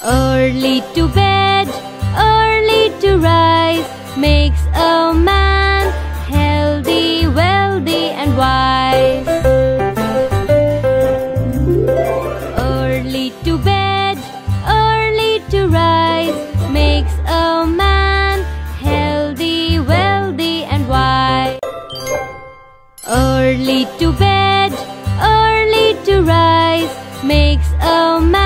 Early to bed, early to rise makes a man healthy, wealthy and wise. Early to bed, early to rise makes a man healthy, wealthy and wise. Early to bed, early to rise makes a man